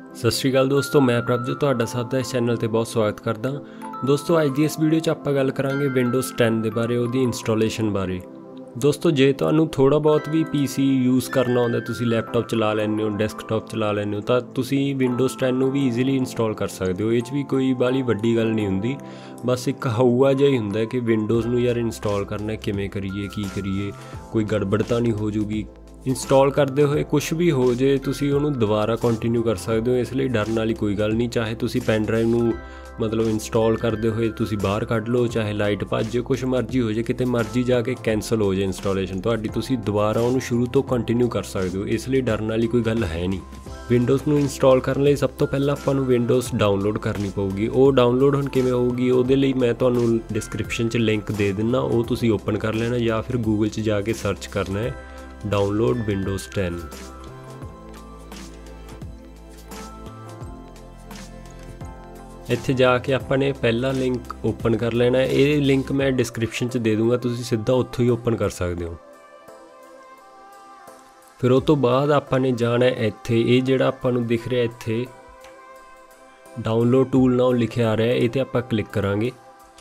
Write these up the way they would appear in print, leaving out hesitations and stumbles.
सत श्री अकाल दोस्तों, मैं प्रभजोत तुहाडा सब दा इस चैनल ते बहुत स्वागत करदा। दोस्तों अज दी इस वीडियो च आपां गल करांगे विंडोज़ 10 दे बारे, उहदी इंस्टॉलेशन बारे। दोस्तों जे तुहानूं थोड़ा बहुत भी पीसी यूज़ करना आउंदा, तुसीं लैपटॉप चला लैंदे हो, डेस्कटॉप चला लैंदे हो, तां तुसीं विंडोज़ 10 नूं भी ईजीली इंस्टॉल कर सकदे हो। इह च भी कोई बाहली वड्डी गल नहीं हुंदी, बस एक हऊआ जिहा ही हुंदा कि विंडोज़ नूं यार इंस्टॉल करना किवें करिए, की करिए, कोई गड़बड़ तां नहीं हो जूगी। इंस्टॉल करते हुए कुछ भी हो जाए तुसीं उहनूं दुबारा कंटिन्यू कर सकते हो, इसलिए डरन वाली कोई गल नहीं। चाहे तुसीं पैन ड्राइव नूं मतलब इंस्टॉल करते हुए तुसीं बाहर कढ लो, चाहे लाइट भज जाए, कुछ मर्जी हो जाए, किते मर्जी जाके कैंसल हो जाए इंस्टॉलेशन तुहाडी, तुसीं दुबारा उहनूं शुरू तो कंटिन्यू कर सकते हो, इसलिए डरन वाली कोई गल है नहीं। विंडोज़ नूं इंस्टॉल करन लई सब तो पहलां आपां नूं विंडोज़ डाउनलोड करनी पऊगी। ਉਹ डाउनलोड ਹੁਣ ਕਿਵੇਂ ਹੋਊਗੀ, ਉਹਦੇ ਲਈ मैं ਤੁਹਾਨੂੰ डिस्क्रिप्शन 'ਚ लिंक ਦੇ ਦਿੰਦਾ, ਉਹ ਤੁਸੀਂ ਓਪਨ ਕਰ ਲੈਣਾ ਜਾਂ ਫਿਰ ਗੂਗਲ 'ਚ ਜਾ ਕੇ ਸਰਚ ਕਰਨਾ ਹੈ डाउनलोड विंडोज़ 10। ਇੱਥੇ ਜਾ ਕੇ ਆਪਾਂ ਨੇ ਪਹਿਲਾ ਲਿੰਕ ਓਪਨ ਕਰ ਲੈਣਾ ਹੈ। ਇਹ ਲਿੰਕ ਮੈਂ ਡਿਸਕ੍ਰਿਪਸ਼ਨ 'ਚ ਦੇ ਦੂੰਗਾ, ਤੁਸੀਂ ਸਿੱਧਾ ਉੱਥੋਂ ਹੀ ਓਪਨ ਕਰ ਸਕਦੇ ਹੋ। ਫਿਰ ਉਹ ਤੋਂ ਬਾਅਦ ਆਪਾਂ ਨੇ ਜਾਣਾ ਇੱਥੇ, ਇਹ ਜਿਹੜਾ ਆਪਾਂ ਨੂੰ ਦਿਖ ਰਿਹਾ ਇੱਥੇ ਡਾਊਨਲੋਡ ਟੂਲ ਨਾਉ ਲਿਖਿਆ ਆ ਰਿਹਾ, ਇਹ 'ਤੇ ਆਪਾਂ ਕਲਿੱਕ ਕਰਾਂਗੇ।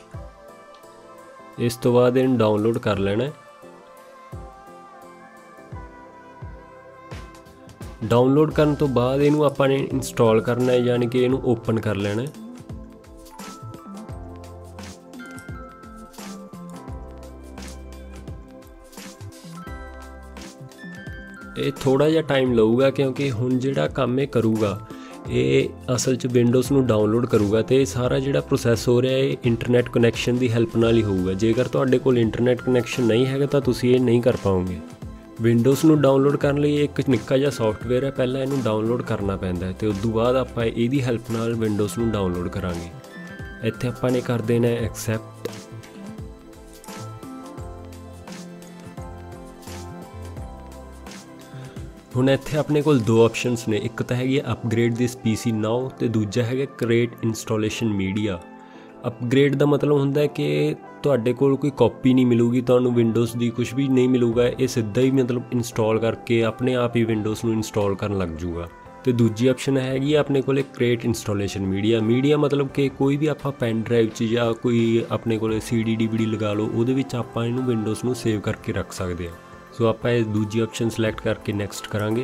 ਇਸ ਤੋਂ ਬਾਅਦ ਇਹਨੂੰ ਡਾਊਨਲੋਡ ਕਰ ਲੈਣਾ। डाउनलोड करने तो बाद इनू आपां ने इंस्टॉल करना है, यानी कि इनू ओपन कर लेना है। ये थोड़ा जिहा टाइम लऊगा क्योंकि हुण जिहड़ा काम ये करूगा ये असल च विंडोज़ नूं डाउनलोड करूगा, तो सारा जिहड़ा प्रोसैस हो रहा है इंटरनेट कनैक्शन की हैल्प नाल ही होऊगा। जेकर तुहाडे कोल इंटरनेट कनैक्शन नहीं हैगा तो तुसीं ये नहीं कर पाओगे। विंडोज़ नूं डाउनलोड करने लिए एक निक्का जिहा सॉफ्टवेयर है, पहलां इहनूं डाउनलोड करना पैंदा है, तो उस तो बाद आपां इहदी हैल्प नाल विंडोज़ नूं डाउनलोड करांगे। इत्थे आपां ने कर देना है एक्सैप्ट। हुण इत्थे अपने कोल दो ऑप्शनस ने, एक तां हैगी अपग्रेड दिस पीसी नाउ ते दूजा हैगा क्रिएट इंस्टॉलेशन मीडिया। अपग्रेड का मतलब होंदा है कि तुहाडे कोल कोई कॉपी नहीं मिलूगी, तुहानूं विंडोज़ की कुछ भी नहीं मिलूगा, ये सीधा ही मतलब इंस्टॉल करके अपने आप ही विंडोज़ नूं इंस्टॉल करन लग जूगा। तो दूजी ऑप्शन हैगी अपने कोल क्रिएट इंस्टॉलेशन मीडिया। मीडिया मतलब कि कोई भी आपां पैन ड्राइव च या कोई अपने कोल CD DVD लगा लो, उहदे विच आपां इहनूं विंडोज़ नूं सेव करके रख सकते हैं। सो आपां इह दूजी ऑप्शन सिलेक्ट करके नैक्सट करांगे।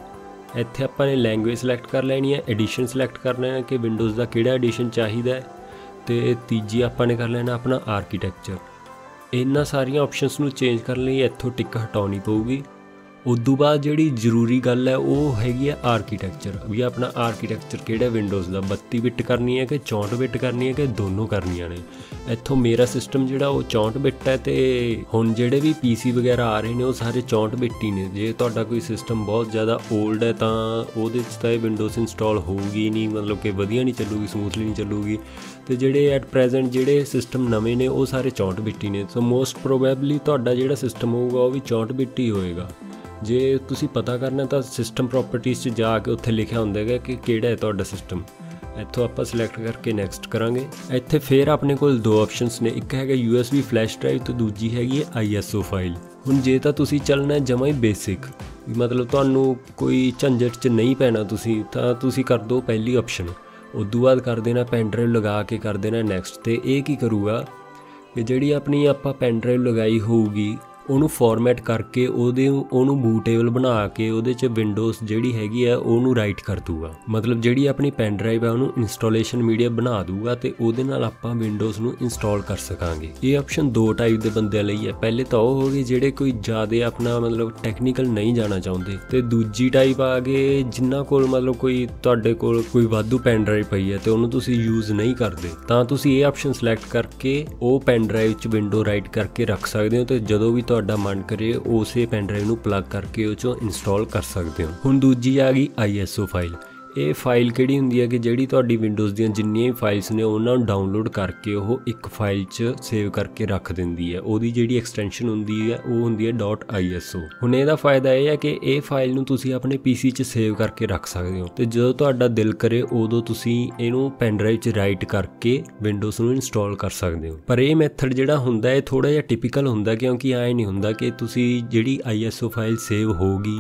इत्थे आपां ने लैंगुएज सिलेक्ट कर लैनी है, एडिशन सिलेक्ट करना है कि विंडोज़ का किहड़ा एडिशन चाहिदा है, तो तीजी आपां ने कर लेना अपना आर्कीटैक्चर। इन्हां सारियां ऑप्शनस नूं चेंज करने लई इत्थों टिक हटाउणी पऊगी। उदों बाद जिहड़ी जरूरी गल है वो हैगी है आर्कीटैक्चर, भी अपना आर्कीटैक्चर किहड़ा विंडोज़ का 32 बिट करनी है कि 64 बिट करनी है कि दोनों करनियां ने। इत्थों मेरा सिस्टम जिहड़ा वो 64 बिट है, तो हुण जिहड़े भी PC वगैरह आ रहे हैं वो सारे 64 बिट ही ने। जे तुहाडा कोई सिस्टम बहुत ज़्यादा ओल्ड है तो उहदे च तां विंडोज़ इंस्टॉल होगी नहीं, मतलब कि वधिया नहीं चलूगी, समूथली नहीं चलूगी। तो जिहड़े एट प्रेजेंट जिहड़े सिस्टम नवे ने वो सारे 64 बिट ही ने। सो मोस्ट प्रोबेबली तुहाडा जिहड़ा सिस्टम होगा वो भी 64 बिट ही होएगा। जे तुसी पता करना तो सिस्टम प्रॉपर्टीज़ च जाके उत्थे लिखिया हुंदा है कि किहड़ा है तुहाडा सिस्टम। इत्थों आपां सिलेक्ट करके नैक्सट करांगे। इत्थे फिर अपने कोल दो ऑप्शनस ने, एक हैगा USB फ्लैश ड्राइव तो दूजी हैगी है ISO फाइल। हुण जे तां तुसी चलना है जमा ही बेसिक, मतलब तुहानूं कोई झंझट च नहीं पैना, तुसी कर दो पहली ऑप्शन। उस तो बाद कर देना पैन ड्राइव लगा के कर देना नैक्सट। तो ये की करूगा कि जिहड़ी अपनी आपां पैन ड्राइव लगाई होऊगी ਉਹਨੂੰ ਫਾਰਮੈਟ ਕਰਕੇ ਉਹਨੂੰ ਬੂਟੇਬਲ ਬਣਾ ਕੇ ਉਹਦੇ 'ਚ ਵਿੰਡੋਜ਼ ਜਿਹੜੀ ਹੈਗੀ ਆ ਉਹਨੂੰ ਰਾਈਟ ਕਰ ਦੂਗਾ। ਮਤਲਬ ਜਿਹੜੀ ਆਪਣੀ ਪੈਨ ਡਰਾਈਵ ਹੈ ਉਹਨੂੰ ਇੰਸਟਾਲੇਸ਼ਨ ਮੀਡੀਆ ਬਣਾ ਦੂਗਾ ਤੇ ਉਹਦੇ ਨਾਲ ਆਪਾਂ ਵਿੰਡੋਜ਼ ਨੂੰ ਇੰਸਟਾਲ ਕਰ ਸਕਾਂਗੇ। ਇਹ ਆਪਸ਼ਨ ਦੋ ਟਾਈਪ ਦੇ ਬੰਦਿਆਂ ਲਈ ਹੈ। ਪਹਿਲੇ ਤਾਂ ਉਹ ਹੋ ਗਏ ਜਿਹੜੇ ਕੋਈ ਜ਼ਿਆਦਾ ਆਪਣਾ ਮਤਲਬ ਟੈਕਨੀਕਲ ਨਹੀਂ ਜਾਣਾ ਚਾਹੁੰਦੇ, ਤੇ ਦੂਜੀ ਟਾਈਪ ਆ ਗਏ ਜਿਨ੍ਹਾਂ ਕੋਲ ਮਤਲਬ ਕੋਈ ਤੁਹਾਡੇ ਕੋਲ ਕੋਈ ਵਾਧੂ ਪੈਨ ਡਰਾਈਵ ਪਈ ਹੈ ਤੇ ਉਹਨੂੰ ਤੁਸੀਂ ਯੂਜ਼ ਨਹੀਂ ਕਰਦੇ, ਤਾਂ ਤੁਸੀਂ ਇਹ ਆਪਸ਼ਨ ਸਿਲੈਕਟ ਕਰਕੇ ਉਹ ਪੈਨ ਡਰਾਈਵ 'ਚ ਵਿੰਡੋ ਰਾਈਟ ਕਰਕੇ ਰੱਖ ਸਕਦੇ ਹੋ, ਤੇ ਜਦੋਂ ਵੀ ਤੁਹਾਡਾ मन करे उसे पैन ड्राइव नूं प्लग करके उस चों इंस्टॉल कर सकते हो। हुण दूजी आ गई ISO फाइल। ये फाइल किहड़ी हुंदी है कि जिहड़ी तुहाडी विंडोज़ दीयां जिन्नियां भी फाइल्स ने उन्हां नूं डाउनलोड करके ओह एक फाइल च सेव करके रख दिंदी है। उहदी जिहड़ी एक्सटेंशन हुंदी है वो हुंदी है .ISO। हुण इहदा फायदा यह है कि ये फाइल नूं तुसीं अपने PC च सेव करके रख सकते हो, तो जदों तुहाडा दिल करे उदों तुसीं इहनूं पैन ड्राइव च राइट करके विंडोज़ नूं इंस्टॉल कर सकते हो। पर यह मैथड जिहड़ा हुंदा है थोड़ा जिहा टिपिकल हुंदा, क्योंकि ऐ नहीं हुंदा कि तुसीं जिहड़ी ISO फाइल सेव होगी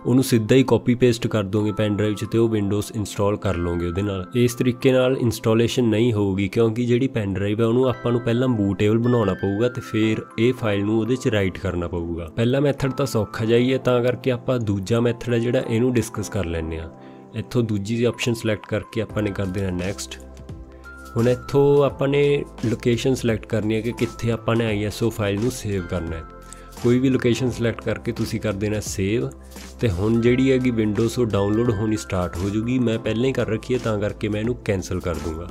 ਉਹਨੂੰ ਸਿੱਧਾ ਹੀ ਕਾਪੀ ਪੇਸਟ ਕਰ ਦੋਗੇ ਪੈਨ ਡਰਾਈਵ 'ਚ ਤੇ ਉਹ ਵਿੰਡੋਜ਼ ਇੰਸਟਾਲ ਕਰ ਲਓਗੇ ਉਹਦੇ ਨਾਲ। ਇਸ ਤਰੀਕੇ ਨਾਲ ਇੰਸਟਾਲੇਸ਼ਨ ਨਹੀਂ ਹੋਊਗੀ, ਕਿਉਂਕਿ ਜਿਹੜੀ ਪੈਨ ਡਰਾਈਵ ਹੈ ਉਹਨੂੰ ਆਪਾਂ ਨੂੰ ਪਹਿਲਾਂ ਬੂਟੇਬਲ ਬਣਾਉਣਾ ਪਊਗਾ ਤੇ ਫਿਰ ਇਹ ਫਾਈਲ ਨੂੰ ਉਹਦੇ 'ਚ ਰਾਈਟ ਕਰਨਾ ਪਊਗਾ। ਪਹਿਲਾ ਮੈਥਡ ਤਾਂ ਸੌਖਾ ਜਿਹਾ ਹੀ ਹੈ, ਤਾਂ ਕਰਕੇ ਆਪਾਂ ਦੂਜਾ ਮੈਥਡ ਹੈ ਜਿਹੜਾ ਇਹਨੂੰ ਡਿਸਕਸ ਕਰ ਲੈਂਦੇ ਹਾਂ। ਇੱਥੋਂ ਦੂਜੀ ਦੀ ਆਪਸ਼ਨ ਸਿਲੈਕਟ ਕਰਕੇ ਆਪਾਂ ਨੇ ਕਰ ਦੇਣਾ ਨੈਕਸਟ। ਹੁਣ ਇੱਥੋਂ ਆਪਾਂ ਨੇ ਲੋਕੇਸ਼ਨ ਸਿਲੈਕਟ ਕਰਨੀ ਹੈ ਕਿ ਕਿੱਥੇ ਆਪਾਂ ਨੇ ISO ਫਾਈਲ ਨੂੰ ਸੇਵ ਕਰਨਾ ਹੈ। ਕੋਈ ਵੀ ਲੋਕੇਸ਼ਨ ਸਿਲੈਕਟ ਕਰਕੇ ਤੁਸੀਂ ਕਰ ਦੇਣਾ ਸੇਵ। ਤੇ ਹੁਣ ਜਿਹੜੀ ਹੈਗੀ ਵਿੰਡੋਜ਼ ਉਹ ਡਾਊਨਲੋਡ ਹੋਣੀ ਸਟਾਰਟ ਹੋ ਜੂਗੀ। ਮੈਂ ਪਹਿਲਾਂ ਹੀ ਕਰ ਰੱਖੀ ਹੈ ਤਾਂ ਕਰਕੇ ਮੈਂ ਇਹਨੂੰ ਕੈਂਸਲ ਕਰ ਦੂੰਗਾ।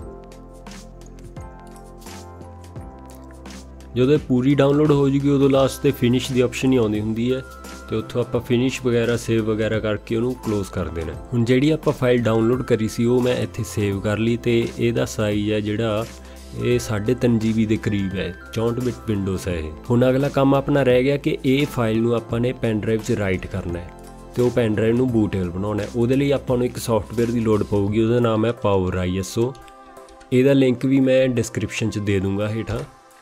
ਜਦੋਂ ਪੂਰੀ ਡਾਊਨਲੋਡ ਹੋ ਜੂਗੀ ਉਦੋਂ ਲਾਸਟ ਤੇ ਫਿਨਿਸ਼ ਦੀ ਆਪਸ਼ਨ ਹੀ ਆਉਂਦੀ ਹੁੰਦੀ ਹੈ ਤੇ ਉੱਥੋਂ ਆਪਾਂ ਫਿਨਿਸ਼ ਵਗੈਰਾ ਸੇਵ ਵਗੈਰਾ ਕਰਕੇ ਉਹਨੂੰ ਕਲੋਜ਼ ਕਰ ਦੇਣਾ। ਹੁਣ ਜਿਹੜੀ ਆਪਾਂ ਫਾਈਲ ਡਾਊਨਲੋਡ ਕਰੀ ਸੀ ਉਹ ਮੈਂ ਇੱਥੇ ਸੇਵ ਕਰ ਲਈ ਤੇ ਇਹਦਾ ਸਾਈਜ਼ ਹੈ ਜਿਹੜਾ ਇਹ 3.5 GB ਦੇ ਕਰੀਬ ਹੈ। 64 ਬਿਟ ਵਿੰਡੋਜ਼ ਹੈ ਇਹ। ਹੁਣ ਅਗਲਾ ਕੰਮ ਆਪਣਾ ਰਹਿ ਗਿਆ ਕਿ ਇਹ ਫਾਈਲ ਨੂੰ ਆਪਾਂ ਨੇ ਪੈਨ ਡਰਾਈਵ 'ਚ ਰਾਈਟ ਕਰਨਾ ਹੈ ਤੇ ਉਹ ਪੈਨ ਡਰਾਈਵ ਨੂੰ ਬੂਟੇਬਲ ਬਣਾਉਣਾ ਹੈ। ਉਹਦੇ ਲਈ ਆਪਾਂ ਨੂੰ ਇੱਕ ਸੌਫਟਵੇਅਰ ਦੀ ਲੋੜ ਪਊਗੀ, ਉਹਦਾ ਨਾਮ ਹੈ ਪਾਵਰ ISO। ਇਹਦਾ ਲਿੰਕ ਵੀ ਮੈਂ ਡਿਸਕ੍ਰਿਪਸ਼ਨ 'ਚ ਦੇ ਦੂੰਗਾ ਹੇਠਾਂ।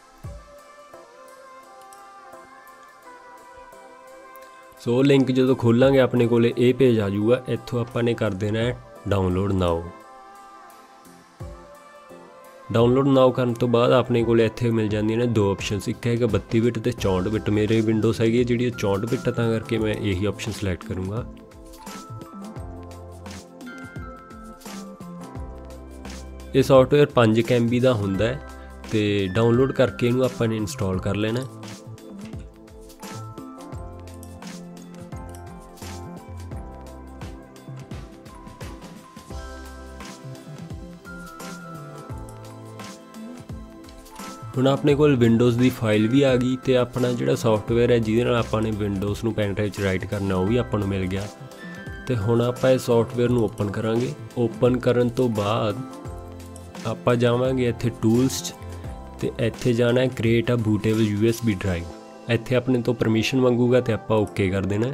ਸੋ ਲਿੰਕ ਜਦੋਂ ਖੋਲਾਂਗੇ ਆਪਣੇ ਕੋਲ ਇਹ ਪੇਜ ਆ ਜਾਊਗਾ। ਇੱਥੋਂ ਆਪਾਂ ਨੇ ਕਰ ਦੇਣਾ ਹੈ ਡਾਊਨਲੋਡ ਨਾਓ। ਡਾਊਨਲੋਡ ਨਾਓ ਕਰਨ ਤੋਂ ਬਾਅਦ ਆਪਣੇ ਕੋਲ ਇੱਥੇ ਮਿਲ ਜਾਂਦੀਆਂ ਨੇ ਦੋ ਆਪਸ਼ਨਸ, ਇੱਕ ਹੈਗਾ 32 ਬਿਟ ਤੇ 64 ਬਿਟ। ਮੇਰੇ ਵਿੰਡੋਜ਼ ਹੈਗੀ ਜਿਹੜੀ 64 ਬਿਟ ਤਾਂ ਕਰਕੇ ਮੈਂ ਇਹੀ ਆਪਸ਼ਨ ਸਿਲੈਕਟ ਕਰੂੰਗਾ। ਇਹ ਸੌਫਟਵੇਅਰ 5 MB ਦਾ ਹੁੰਦਾ ਹੈ ਤੇ ਡਾਊਨਲੋਡ ਕਰਕੇ ਇਹਨੂੰ ਆਪਾਂ ਨੇ ਇੰਸਟਾਲ ਕਰ ਲੈਣਾ। ਹੁਣ ਆਪਣੇ ਕੋਲ ਵਿੰਡੋਜ਼ ਦੀ ਫਾਈਲ ਵੀ ਆ ਗਈ ਤੇ ਆਪਣਾ ਜਿਹੜਾ ਸੌਫਟਵੇਅਰ ਹੈ ਜਿਹਦੇ ਨਾਲ ਆਪਾਂ ਨੇ ਵਿੰਡੋਜ਼ ਨੂੰ ਪੈਨ ਡਰਾਈਵ 'ਚ ਰਾਈਟ ਕਰਨਾ ਉਹ ਵੀ ਆਪਾਂ ਨੂੰ ਮਿਲ ਗਿਆ। ਤੇ ਹੁਣ ਆਪਾਂ ਇਹ ਸੌਫਟਵੇਅਰ ਨੂੰ ਓਪਨ ਕਰਾਂਗੇ। ਓਪਨ ਕਰਨ ਤੋਂ ਬਾਅਦ ਆਪਾਂ ਜਾਵਾਂਗੇ ਇੱਥੇ ਟੂਲਸ 'ਚ ਤੇ ਇੱਥੇ ਜਾਣਾ ਹੈ create a bootable USB drive. ਇੱਥੇ ਆਪਣੇ ਤੋਂ ਪਰਮਿਸ਼ਨ ਮੰਗੂਗਾ ਤੇ ਆਪਾਂ ਓਕੇ ਕਰ ਦੇਣਾ।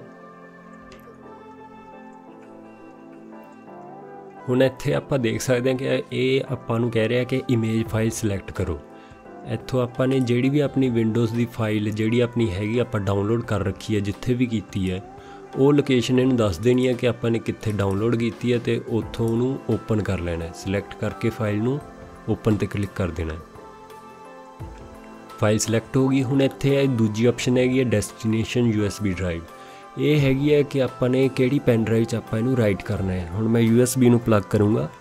ਹੁਣ ਇੱਥੇ ਆਪਾਂ ਦੇਖ ਸਕਦੇ ਹਾਂ ਕਿ ਇਹ ਆਪਾਂ ਨੂੰ ਕਹਿ ਰਿਹਾ ਕਿ ਇਮੇਜ ਫਾਈਲ ਸਿਲੈਕਟ ਕਰੋ। ਇੱਥੋਂ ਆਪਾਂ ਨੇ ਜਿਹੜੀ ਵੀ ਆਪਣੀ ਵਿੰਡੋਜ਼ ਦੀ ਫਾਈਲ ਜਿਹੜੀ ਆਪਣੀ ਹੈਗੀ ਆਪਾਂ ਡਾਊਨਲੋਡ ਕਰ ਰੱਖੀ ਹੈ ਜਿੱਥੇ ਵੀ ਕੀਤੀ ਹੈ ਉਹ ਲੋਕੇਸ਼ਨ ਇਹਨੂੰ ਦੱਸ ਦੇਣੀ ਹੈ ਕਿ ਆਪਾਂ ਨੇ ਕਿੱਥੇ ਡਾਊਨਲੋਡ ਕੀਤੀ ਹੈ ਤੇ ਉੱਥੋਂ ਉਹਨੂੰ ਓਪਨ ਕਰ ਲੈਣਾ ਹੈ। ਸਿਲੈਕਟ ਕਰਕੇ ਫਾਈਲ ਨੂੰ ਓਪਨ ਤੇ ਕਲਿੱਕ ਕਰ ਦੇਣਾ ਹੈ। ਫਾਈਲ ਸਿਲੈਕਟ ਹੋ ਗਈ। ਹੁਣ ਇੱਥੇ ਦੂਜੀ ਆਪਸ਼ਨ ਹੈਗੀ ਹੈ ਡੈਸਟੀਨੇਸ਼ਨ USB ਡਰਾਈਵ। ਇਹ ਹੈਗੀ ਹੈ ਕਿ ਆਪਾਂ ਨੇ ਕਿਹੜੀ ਪੈਨ ਡਰਾਈਵ 'ਚ ਆਪਾਂ ਇਹਨੂੰ ਰਾਈਟ ਕਰਨਾ ਹੈ। ਹੁਣ ਮੈਂ USB ਨੂੰ ਪਲੱਗ ਕਰੂੰਗਾ।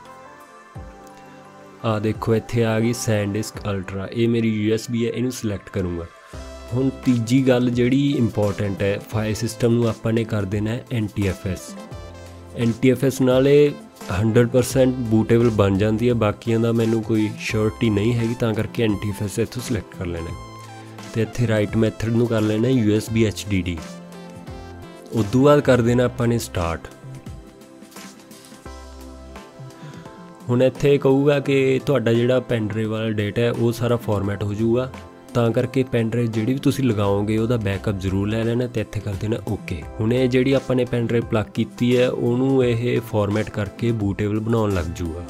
ਆ ਦੇਖੋ ਇੱਥੇ ਆ ਗਈ SanDisk Ultra। ਇਹ ਮੇਰੀ USB ਹੈ, ਇਹਨੂੰ ਸਿਲੈਕਟ ਕਰੂੰਗਾ। ਹੁਣ ਤੀਜੀ ਗੱਲ ਜਿਹੜੀ ਇੰਪੋਰਟੈਂਟ ਹੈ, ਫਾਈਲ ਸਿਸਟਮ ਨੂੰ ਆਪਾਂ ਨੇ ਕਰ ਦੇਣਾ ਹੈ NTFS। NTFS ਨਾਲ ਇਹ 100% ਬੂਟੇਬਲ ਬਣ ਜਾਂਦੀ ਹੈ। ਬਾਕੀਆਂ ਦਾ ਮੈਨੂੰ ਕੋਈ ਸ਼ੋਰਟੀ ਨਹੀਂ ਹੈਗੀ ਤਾਂ ਕਰਕੇ NTFS ਇੱਥੋਂ ਸਿਲੈਕਟ ਕਰ ਲੈਣਾ ਤੇ ਇੱਥੇ ਰਾਈਟ ਮੈਥਡ ਨੂੰ ਕਰ ਲੈਣਾ USB HDD। ਉਦੋਂ ਬਾਅਦ ਕਰ ਦੇਣਾ ਆਪਾਂ ਨੇ ਸਟਾਰਟ। ਹੁਣ ਇੱਥੇ ਕਹੂਗਾ ਕਿ ਤੁਹਾਡਾ ਜਿਹੜਾ ਪੈਨ ਡਰਾਈਵ ਵਾਲਾ ਡੇਟਾ ਹੈ ਉਹ ਸਾਰਾ ਫਾਰਮੈਟ ਹੋ ਜਾਊਗਾ, ਤਾਂ ਕਰਕੇ ਪੈਨ ਡਰਾਈਵ ਜਿਹੜੀ ਵੀ ਤੁਸੀਂ ਲਗਾਓਗੇ ਉਹਦਾ ਬੈਕਅਪ ਜ਼ਰੂਰ ਲੈ ਲੈਣਾ ਤੇ ਇੱਥੇ ਕਰ ਦੇਣਾ ਓਕੇ। ਹੁਣ ਇਹ ਜਿਹੜੀ ਆਪਾਂ ਨੇ ਪੈਨ ਡਰਾਈਵ ਪਲੱਗ ਕੀਤੀ ਹੈ ਉਹਨੂੰ ਇਹ ਫਾਰਮੈਟ ਕਰਕੇ ਬੂਟੇਬਲ ਬਣਾਉਣ ਲੱਗ ਜੂਗਾ।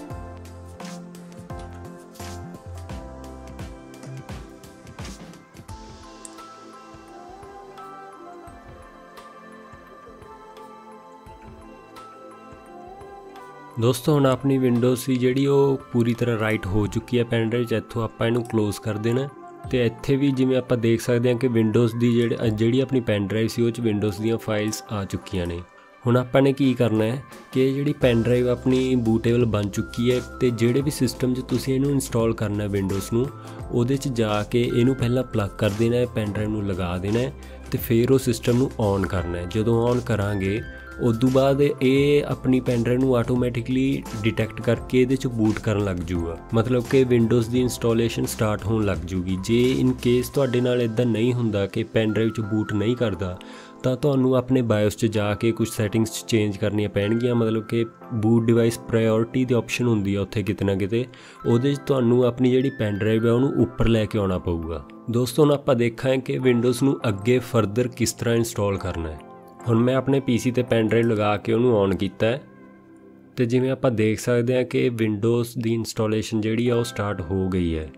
ਦੋਸਤੋ ਹੁਣ ਆਪਣੀ ਵਿੰਡੋਜ਼ ਸੀ ਜਿਹੜੀ ਉਹ ਪੂਰੀ ਤਰ੍ਹਾਂ ਰਾਈਟ ਹੋ ਚੁੱਕੀ ਹੈ ਪੈਨ ਡਰਾਈਵ 'ਚ। ਇੱਥੋਂ ਆਪਾਂ ਇਹਨੂੰ ਕਲੋਜ਼ ਕਰ ਦੇਣਾ ਤੇ ਇੱਥੇ ਵੀ ਜਿਵੇਂ ਆਪਾਂ ਦੇਖ ਸਕਦੇ ਹਾਂ ਕਿ ਵਿੰਡੋਜ਼ ਦੀ ਜਿਹੜੀ ਆਪਣੀ ਪੈਨ ਡਰਾਈਵ ਸੀ ਉਹ 'ਚ ਵਿੰਡੋਜ਼ ਦੀਆਂ ਫਾਈਲਸ ਆ ਚੁੱਕੀਆਂ ਨੇ। ਹੁਣ ਆਪਾਂ ਨੇ ਕੀ ਕਰਨਾ ਹੈ ਕਿ ਜਿਹੜੀ ਪੈਨ ਡਰਾਈਵ ਆਪਣੀ ਬੂਟੇਬਲ ਬਣ ਚੁੱਕੀ ਹੈ ਤੇ ਜਿਹੜੇ ਵੀ ਸਿਸਟਮ 'ਚ ਤੁਸੀਂ ਇਹਨੂੰ ਇੰਸਟਾਲ ਕਰਨਾ ਹੈ ਵਿੰਡੋਜ਼ ਨੂੰ, ਉਹਦੇ 'ਚ ਜਾ ਕੇ ਇਹਨੂੰ ਪਹਿਲਾਂ ਪਲੱਗ ਕਰ ਦੇਣਾ ਹੈ, ਪੈਨ ਡਰਾਈਵ ਨੂੰ ਲਗਾ ਦੇਣਾ ਹੈ ਤੇ ਫਿਰ ਉਹ ਸਿਸਟਮ ਨੂੰ ਔਨ ਕਰਨਾ ਹੈ। ਜਦੋਂ ਔਨ ਕਰਾਂਗੇ ਉਦੋਂ ਬਾਅਦ ਇਹ ਆਪਣੀ ਪੈਨ ਡਰਾਈਵ ਨੂੰ ਆਟੋਮੈਟਿਕਲੀ ਡਿਟੈਕਟ ਕਰਕੇ ਇਹਦੇ 'ਚ ਬੂਟ ਕਰਨ ਲੱਗ ਜੂਗਾ, ਮਤਲਬ ਕਿ ਵਿੰਡੋਜ਼ ਦੀ ਇੰਸਟਾਲੇਸ਼ਨ ਸਟਾਰਟ ਹੋਣ ਲੱਗ ਜੂਗੀ। ਜੇ ਇਨ ਕੇਸ ਤੁਹਾਡੇ ਨਾਲ ਇੱਦਾਂ ਨਹੀਂ ਹੁੰਦਾ ਕਿ ਪੈਨ ਡਰਾਈਵ 'ਚ ਬੂਟ ਨਹੀਂ ਕਰਦਾ ਤਾਂ ਤੁਹਾਨੂੰ ਆਪਣੇ ਬਾਇਓਸ 'ਚ ਜਾ ਕੇ ਕੁਝ ਸੈਟਿੰਗਸ 'ਚ ਚੇਂਜ ਕਰਨੀਆਂ ਪੈਣਗੀਆਂ, ਮਤਲਬ ਕਿ ਬੂਟ ਡਿਵਾਈਸ ਪ੍ਰਾਇਓਰਟੀ ਦੀ ਆਪਸ਼ਨ ਹੁੰਦੀ ਆ ਉੱਥੇ ਕਿਤੇ ਨਾ ਕਿਤੇ, ਉਹਦੇ 'ਚ ਤੁਹਾਨੂੰ ਆਪਣੀ ਜਿਹੜੀ ਪੈਨ ਡਰਾਈਵ ਹੈ ਉਹਨੂੰ ਉੱਪਰ ਲੈ ਕੇ ਆਉਣਾ ਪਊਗਾ। ਦੋਸਤੋ ਹੁਣ ਆਪਾਂ ਦੇਖਾਂਗੇ ਕਿ ਵਿੰਡੋਜ਼ ਨੂੰ ਅੱਗੇ ਫਰਦਰ ਕਿਸ ਤਰ੍ਹਾਂ ਇੰਸਟਾਲ ਕਰਨਾ ਹੈ। ਹੁਣ ਮੈਂ ਆਪਣੇ PC ਤੇ ਪੈਨ ਡਰਾਈਵ ਲਗਾ ਕੇ ਉਹਨੂੰ ਔਨ ਕੀਤਾ ਹੈ ਤੇ ਜਿਵੇਂ ਆਪਾਂ ਦੇਖ ਸਕਦੇ ਹਾਂ ਕਿ ਵਿੰਡੋਜ਼ ਦੀ ਇੰਸਟਾਲੇਸ਼ਨ ਜਿਹੜੀ ਆ ਉਹ ਸਟਾਰਟ ਹੋ ਗਈ ਹੈ।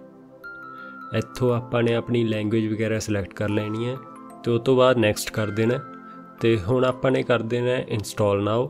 ਇੱਥੋਂ ਆਪਾਂ ਨੇ ਆਪਣੀ ਲੈਂਗੁਏਜ ਵਗੈਰਾ ਸਿਲੈਕਟ ਕਰ ਲੈਣੀ ਹੈ ਤੇ ਉਸ ਤੋਂ ਬਾਅਦ ਨੈਕਸਟ ਕਰ ਦੇਣਾ तो हुण आपां ने कर देना इंस्टॉल नाउ।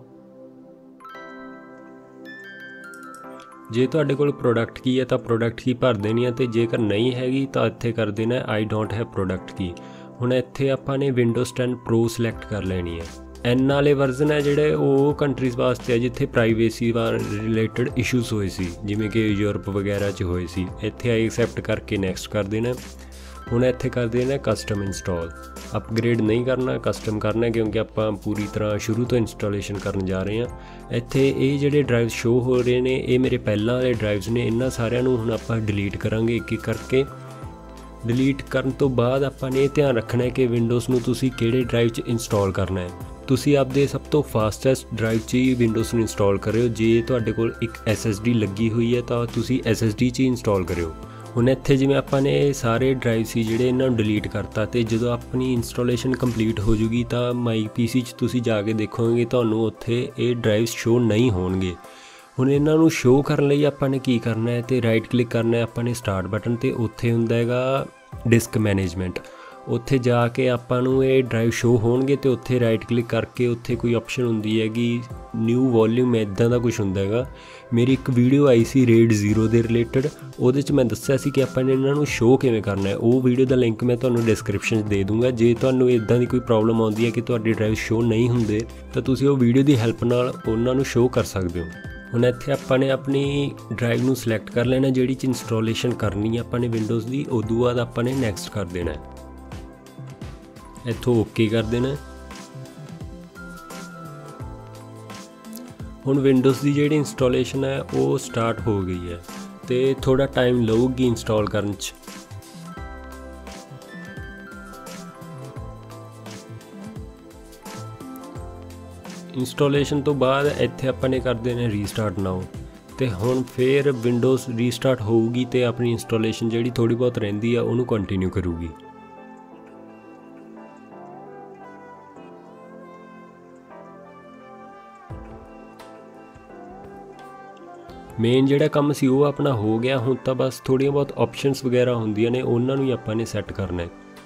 जे तुहाडे कोल प्रोडक्ट की है तो प्रोडक्ट की भर देनी है, तो जेकर नहीं हैगी तो इत्थे कर देना आई डोंट हैव प्रोडक्ट की। हुण इत्थे आपां ने विंडोज़ 10 प्रो सिलेक्ट कर लेनी है। एन वाले वर्जन है जिहड़े वो कंट्रीज़ वास्ते है जिथे प्राइवेसी रिलेटेड इशूज़ होए सी, जिवें कि यूरोप वगैरह च होए सी। इत्थे आई एक्सैप्ट करके नैक्सट कर देना। हुण इत्थे कर देना कस्टम इंस्टॉल। अपग्रेड नहीं करना, कस्टम करना, क्योंकि आपां पूरी तरह शुरू तो इंस्टॉलेशन करन जा रहे हैं। इत्थे ये जिहड़े ड्राइव शो हो रहे ने ये मेरे पहलां वाले ड्राइव्स ने, इन्हां सारिਆਂ ਨੂੰ हुण आपां डिलीट करांगे एक एक करके। डिलीट करन तो बाद आपां ने ध्यान रखना है कि विंडोज़ ਨੂੰ ਤੁਸੀਂ ਕਿਹੜੇ ड्राइव 'ਚ इंस्टॉल करना है। ਤੁਸੀਂ ਆਪਦੇ ਸਭ ਤੋਂ ਫਾਸਟੈਸਟ ਡਰਾਈਵ 'ਚ ਹੀ ਵਿੰਡੋਜ਼ ਨੂੰ ਇੰਸਟਾਲ ਕਰਿਓ। ਜੇ ਤੁਹਾਡੇ ਕੋਲ ਇੱਕ SSD ਲੱਗੀ ਹੋਈ ਹੈ ਤਾਂ ਤੁਸੀਂ SSD 'ਚ ਹੀ ਇੰਸਟਾਲ ਕਰਿਓ। ਹੁਣ ਇੱਥੇ ਜਿਵੇਂ ਆਪਾਂ ਨੇ ਸਾਰੇ ਡਰਾਈਵ ਸੀ ਜਿਹੜੇ ਇਹਨਾਂ ਨੂੰ ਡਿਲੀਟ ਕਰਤਾ, ਤੇ ਜਦੋਂ ਆਪਣੀ ਇੰਸਟਾਲੇਸ਼ਨ ਕੰਪਲੀਟ ਹੋ ਜੂਗੀ ਤਾਂ ਮਾਈ PC 'ਚ ਤੁਸੀਂ ਜਾ ਕੇ ਦੇਖੋਗੇ ਤੁਹਾਨੂੰ ਉੱਥੇ ਇਹ ਡਰਾਈਵਸ ਸ਼ੋ ਨਹੀਂ ਹੋਣਗੇ। ਹੁਣ ਇਹਨਾਂ ਨੂੰ ਸ਼ੋ ਕਰਨ ਲਈ ਆਪਾਂ ਨੇ ਕੀ ਕਰਨਾ ਹੈ, ਤੇ ਰਾਈਟ ਕਲਿੱਕ ਕਰਨਾ ਹੈ ਆਪਾਂ ਨੇ ਸਟਾਰਟ ਬਟਨ ਤੇ, ਉੱਥੇ ਹੁੰਦਾ ਹੈਗਾ ਡਿਸਕ ਮੈਨੇਜਮੈਂਟ। ਉੱਥੇ ਜਾ ਕੇ ਆਪਾਂ ਨੂੰ ਇਹ ਡਰਾਈਵ ਸ਼ੋ ਹੋਣਗੇ ਤੇ ਉੱਥੇ ਰਾਈਟ ਕਲਿੱਕ ਕਰਕੇ ਉੱਥੇ ਕੋਈ ਆਪਸ਼ਨ ਹੁੰਦੀ ਹੈਗੀ ਨਿਊ ਵੋਲਿਊਮ, ਇੱਦਾਂ ਦਾ ਕੁਛ ਹੁੰਦਾ ਹੈਗਾ। ਮੇਰੀ ਇੱਕ ਵੀਡੀਓ ਆਈ ਸੀ RAID 0 ਦੇ ਰਿਲੇਟਡ, ਉਹਦੇ 'ਚ ਮੈਂ ਦੱਸਿਆ ਸੀ ਕਿ ਆਪਾਂ ਨੇ ਇਹਨਾਂ ਨੂੰ ਸ਼ੋ ਕਿਵੇਂ ਕਰਨਾ ਹੈ। ਉਹ ਵੀਡੀਓ ਦਾ ਲਿੰਕ ਮੈਂ ਤੁਹਾਨੂੰ ਡਿਸਕ੍ਰਿਪਸ਼ਨ 'ਚ ਦੇ ਦੂੰਗਾ। ਜੇ ਤੁਹਾਨੂੰ ਇੱਦਾਂ ਦੀ ਕੋਈ ਪ੍ਰੋਬਲਮ ਆਉਂਦੀ ਹੈ ਕਿ ਤੁਹਾਡੇ ਡਰਾਈਵ ਸ਼ੋ ਨਹੀਂ ਹੁੰਦੇ ਤਾਂ ਤੁਸੀਂ ਉਹ ਵੀਡੀਓ ਦੀ ਹੈਲਪ ਨਾਲ ਉਹਨਾਂ ਨੂੰ ਸ਼ੋ ਕਰ ਸਕਦੇ ਹੋ। ਹੁਣ ਇੱਥੇ ਆਪਾਂ ਨੇ ਆਪਣੀ ਡਰਾਈਵ ਨੂੰ ਸਿਲੈਕਟ ਕਰ ਲੈਣਾ ਜਿਹੜੀ 'ਚ ਇੰਸਟਾਲੇਸ਼ਨ ਕਰਨੀ ਹੈ ਆਪਾਂ ਨੇ ਵਿੰਡੋਜ਼ ਦੀ। ਉਦੋਂ ਬਾਅਦ ਆਪਾਂ ਨੇ ਨੈਕਸਟ ਕਰ ਦੇਣਾ, ਇੱਥੋਂ ਓਕੇ ਕਰ ਦੇਣਾ। ਹੁਣ ਵਿੰਡੋਜ਼ ਦੀ ਜਿਹੜੀ ਇੰਸਟਾਲੇਸ਼ਨ ਹੈ ਉਹ ਸਟਾਰਟ ਹੋ ਗਈ ਹੈ ਤੇ ਥੋੜਾ ਟਾਈਮ ਲਊਗੀ ਇੰਸਟਾਲ ਕਰਨ 'ਚ। ਇੰਸਟਾਲੇਸ਼ਨ ਤੋਂ ਬਾਅਦ ਇੱਥੇ ਆਪਾਂ ਨੇ ਕਰ ਦੇਣਾ ਰੀਸਟਾਰਟ ਨਾਓ, ਤੇ ਹੁਣ ਫਿਰ ਵਿੰਡੋਜ਼ ਰੀਸਟਾਰਟ ਹੋਊਗੀ ਤੇ ਆਪਣੀ ਇੰਸਟਾਲੇਸ਼ਨ ਜਿਹੜੀ ਥੋੜੀ ਬਹੁਤ ਰਹਿੰਦੀ ਆ ਉਹਨੂੰ ਕੰਟੀਨਿਊ ਕਰੂਗੀ। ਮੇਨ ਜਿਹੜਾ ਕੰਮ ਸੀ ਉਹ ਆਪਣਾ ਹੋ ਗਿਆ। ਹੁਣ ਤਾਂ ਬਸ ਥੋੜ੍ਹੀਆਂ ਬਹੁਤ ਆਪਸ਼ਨਸ ਵਗੈਰਾ ਹੁੰਦੀਆਂ ਨੇ, ਉਹਨਾਂ ਨੂੰ ਹੀ ਆਪਾਂ ਨੇ ਸੈੱਟ ਕਰਨਾ ਹੈ।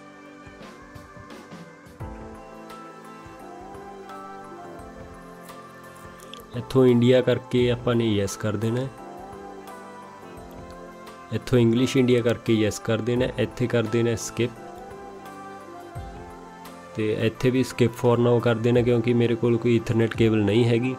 ਇੱਥੋਂ ਇੰਡੀਆ ਕਰਕੇ ਆਪਾਂ ਨੇ ਯੈਸ ਕਰ ਦੇਣਾ, ਇੱਥੋਂ ਇੰਗਲਿਸ਼ ਇੰਡੀਆ ਕਰਕੇ ਯੈਸ ਕਰ ਦੇਣਾ, ਇੱਥੇ ਕਰ ਦੇਣਾ ਸਕਿਪ, ਤੇ ਇੱਥੇ ਵੀ ਸਕਿਪ ਫੋਰ ਨਾਓ ਕਰ ਦੇਣਾ ਕਿਉਂਕਿ ਮੇਰੇ ਕੋਲ ਕੋਈ ਈਥਰਨੈਟ ਕੇਬਲ ਨਹੀਂ ਹੈਗੀ।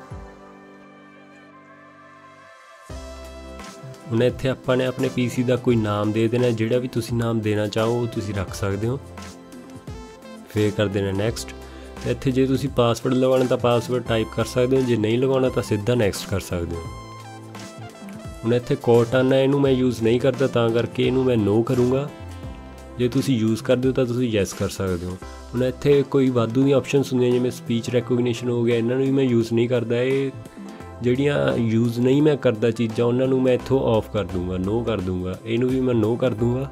ਹੁਣ ਇੱਥੇ ਆਪਾਂ ਨੇ ਆਪਣੇ PC ਦਾ ਕੋਈ ਨਾਮ ਦੇ ਦੇਣਾ, ਜਿਹੜਾ ਵੀ ਤੁਸੀਂ ਨਾਮ ਦੇਣਾ ਚਾਹੋ ਉਹ ਤੁਸੀਂ ਰੱਖ ਸਕਦੇ ਹੋ। ਫਿਰ ਕਰ ਦੇਣਾ ਨੈਕਸਟ। ਤੇ ਇੱਥੇ ਜੇ ਤੁਸੀਂ ਪਾਸਵਰਡ ਲਗਾਉਣਾ ਤਾਂ ਪਾਸਵਰਡ ਟਾਈਪ ਕਰ ਸਕਦੇ ਹੋ, ਜੇ ਨਹੀਂ ਲਗਾਉਣਾ ਤਾਂ ਸਿੱਧਾ ਨੈਕਸਟ ਕਰ ਸਕਦੇ ਹੋ। ਹੁਣ ਇੱਥੇ ਕੋਰਟਾਨਾ ਇਹਨੂੰ ਮੈਂ ਯੂਜ਼ ਨਹੀਂ ਕਰਦਾ ਤਾਂ ਕਰਕੇ ਇਹਨੂੰ ਮੈਂ ਨੋ ਕਰੂੰਗਾ। ਜੇ ਤੁਸੀਂ ਯੂਜ਼ ਕਰਦੇ ਹੋ ਤਾਂ ਤੁਸੀਂ ਯੈਸ ਕਰ ਸਕਦੇ ਹੋ। ਹੁਣ ਇੱਥੇ ਕੋਈ ਵਾਧੂ ਦੀਆਂ ਆਪਸ਼ਨਸ ਹੁੰਦੀਆਂ ਜਿਵੇਂ ਸਪੀਚ ਰੈਕੋਗਨੀਸ਼ਨ ਹੋ ਗਿਆ, ਇਹਨਾਂ ਨੂੰ ਵੀ ਮੈਂ ਯੂਜ਼ ਨਹੀਂ ਕਰਦਾ। ਇਹ ਜਿਹੜੀਆਂ ਯੂਜ਼ ਨਹੀਂ ਮੈਂ ਕਰਦਾ ਚੀਜ਼ਾਂ ਉਹਨਾਂ ਨੂੰ ਮੈਂ ਇੱਥੋਂ ਆਫ ਕਰ ਦੂੰਗਾ, ਨੋ ਕਰ ਦੂੰਗਾ। ਇਹਨੂੰ ਵੀ ਮੈਂ ਨੋ ਕਰ ਦੂੰਗਾ।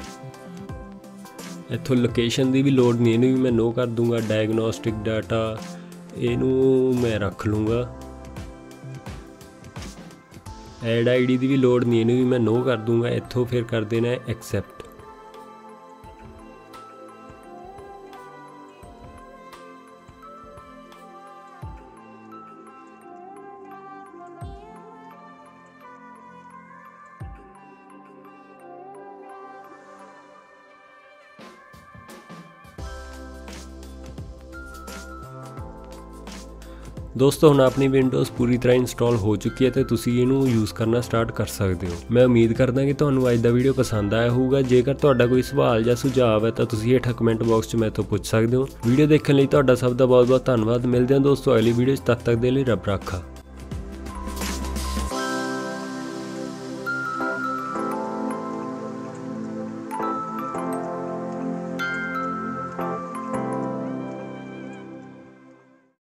ਇੱਥੋਂ ਲੋਕੇਸ਼ਨ ਦੀ ਵੀ ਲੋੜ ਨਹੀਂ, ਇਹਨੂੰ ਵੀ ਮੈਂ ਨੋ ਕਰ ਦੂੰਗਾ। ਡਾਇਗਨੋਸਟਿਕ ਡਾਟਾ ਇਹਨੂੰ ਮੈਂ ਰੱਖ ਲੂੰਗਾ। ਐਡ ID ਦੀ ਵੀ ਲੋੜ ਨਹੀਂ, ਇਹਨੂੰ ਵੀ ਮੈਂ ਨੋ ਕਰ ਦੂੰਗਾ। ਇੱਥੋਂ ਫਿਰ ਕਰ ਦੇਣਾ ਐਕਸੈਪਟ। दोस्तों ਹੁਣ ਆਪਣੀ ਵਿੰਡੋਜ਼ ਪੂਰੀ ਤਰ੍ਹਾਂ ਇੰਸਟਾਲ ਹੋ ਚੁੱਕੀ ਹੈ ਤੇ ਤੁਸੀਂ ਇਹਨੂੰ ਯੂਜ਼ ਕਰਨਾ ਸਟਾਰਟ ਕਰ ਸਕਦੇ ਹੋ। ਮੈਂ ਉਮੀਦ ਕਰਦਾ ਕਿ ਤੁਹਾਨੂੰ ਅੱਜ ਦਾ ਵੀਡੀਓ ਪਸੰਦ ਆਇਆ ਹੋਊਗਾ। ਜੇਕਰ ਤੁਹਾਡਾ ਕੋਈ ਸਵਾਲ ਜਾਂ ਸੁਝਾਅ ਹੈ ਤਾਂ ਤੁਸੀਂ ਹੇਠਾਂ ਕਮੈਂਟ ਬਾਕਸ 'ਚ ਮੇਰੇ ਤੋਂ ਪੁੱਛ ਸਕਦੇ ਹੋ। ਵੀਡੀਓ ਦੇਖਣ ਲਈ ਤੁਹਾਡਾ ਸਭ ਦਾ ਬਹੁਤ ਬਹੁਤ ਧੰਨਵਾਦ। ਮਿਲਦੇ ਹਾਂ ਦੋਸਤੋ ਅਗਲੀ ਵੀਡੀਓ 'ਚ, ਤਦ ਤੱਕ ਦੇ ਲਈ ਰੱਬ ਰਾਖਾ।